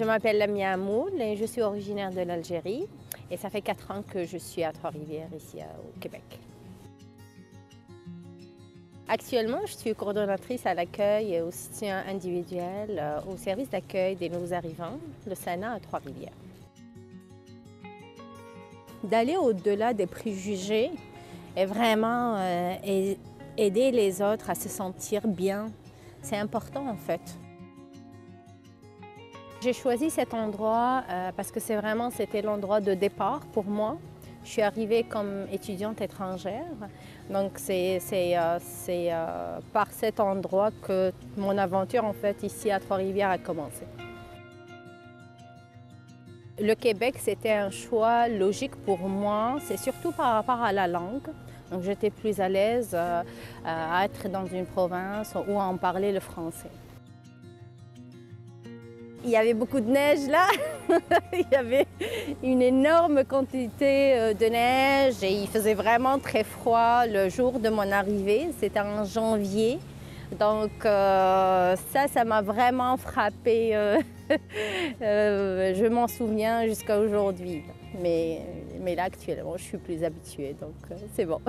Je m'appelle Lamia Hamoul et je suis originaire de l'Algérie et ça fait 4 ans que je suis à Trois-Rivières ici au Québec. Actuellement, je suis coordonnatrice à l'accueil et au soutien individuel au service d'accueil des nouveaux arrivants, le SANA à Trois-Rivières. D'aller au-delà des préjugés et vraiment aider les autres à se sentir bien, c'est important en fait. J'ai choisi cet endroit parce que c'était l'endroit de départ pour moi. Je suis arrivée comme étudiante étrangère, donc c'est par cet endroit que mon aventure en fait ici à Trois-Rivières a commencé. Le Québec, c'était un choix logique pour moi, c'est surtout par rapport à la langue. Donc j'étais plus à l'aise à être dans une province où on parlait le français. Il y avait beaucoup de neige là, il y avait une énorme quantité de neige et il faisait vraiment très froid le jour de mon arrivée, c'était en janvier. Donc ça m'a vraiment frappée, je m'en souviens jusqu'à aujourd'hui. Mais là actuellement je suis plus habituée donc c'est bon.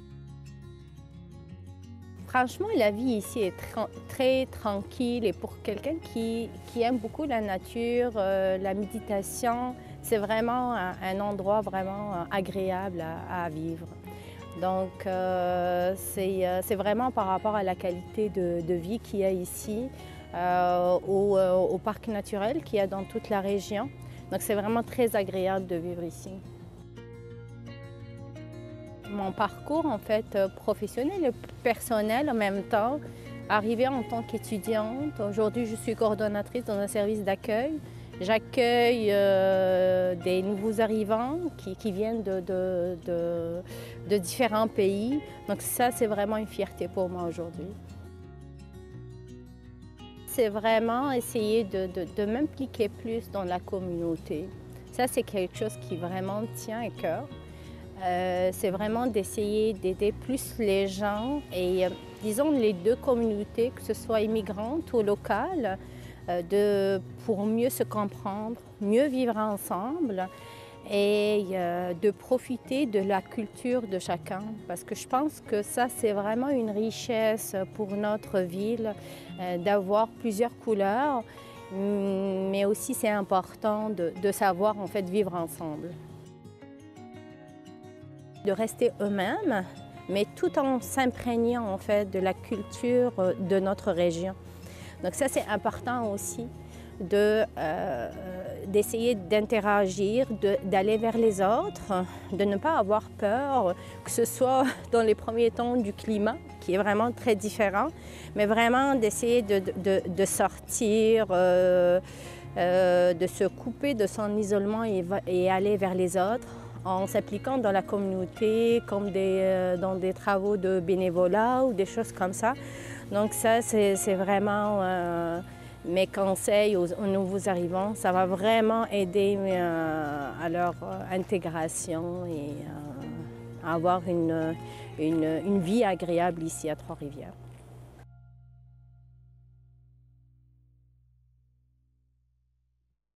Franchement, la vie ici est très tranquille et pour quelqu'un qui aime beaucoup la nature, la méditation, c'est vraiment un endroit vraiment agréable à vivre. Donc c'est vraiment par rapport à la qualité de vie qu'il y a ici, au parc naturel qu'il y a dans toute la région. Donc c'est vraiment très agréable de vivre ici. Mon parcours en fait professionnel et personnel en même temps, arrivée en tant qu'étudiante, aujourd'hui je suis coordonnatrice dans un service d'accueil. J'accueille des nouveaux arrivants qui viennent de différents pays. Donc ça c'est vraiment une fierté pour moi aujourd'hui. C'est vraiment essayer de m'impliquer plus dans la communauté. Ça c'est quelque chose qui vraiment tient à cœur. C'est vraiment d'essayer d'aider plus les gens et disons les deux communautés, que ce soit immigrantes ou locales, pour mieux se comprendre, mieux vivre ensemble et de profiter de la culture de chacun. Parce que je pense que ça c'est vraiment une richesse pour notre ville, d'avoir plusieurs couleurs, mais aussi c'est important de savoir en fait vivre ensemble. De rester eux-mêmes, mais tout en s'imprégnant en fait de la culture de notre région. Donc ça c'est important aussi d'essayer d'interagir, d'aller vers les autres, de ne pas avoir peur, que ce soit dans les premiers temps du climat, qui est vraiment très différent, mais vraiment d'essayer de sortir, de se couper de son isolement et aller vers les autres, en s'appliquant dans la communauté, comme dans des travaux de bénévolat ou des choses comme ça. Donc ça, c'est vraiment mes conseils aux nouveaux arrivants. Ça va vraiment aider à leur intégration et à avoir une vie agréable ici à Trois-Rivières.